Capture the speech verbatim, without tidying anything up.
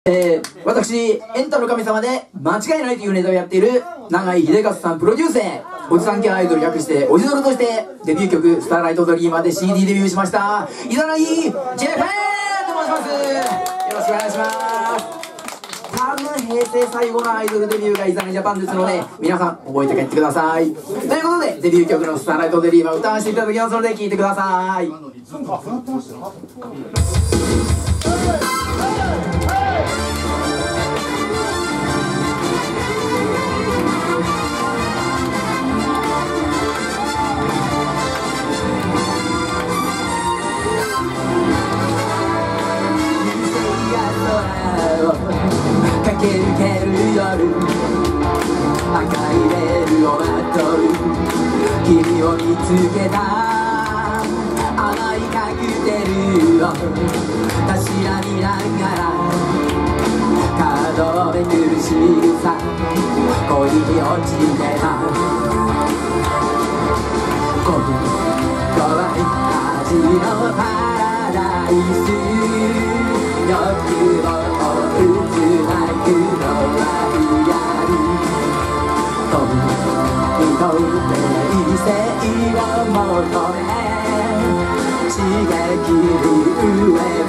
えー、私、エンタの神様で間違いないというネタをやっている永井秀和さんプロデュースで、おじさん系アイドル略しておじドルとしてデビュー曲「スターライトドリーマー」で シーディー デビューしました伊沢井ジェフェーと申します。よろしくお願いします。多分平成最後のアイドルデビューが伊沢井ジャパンですので、皆さん覚えて帰ってください。ということでデビュー曲の「スターライトドリーマー」歌わせていただきますので聴いてください。駆け抜ける夜、赤いレールをまとう君を見つけた。甘いカクテルをたしなみながら、角をめくる仕草、恋に落ちてた。ここは味のパラダイス、欲望を渦巻くのはリアル。飛び飛んで異性を求め、刺激に上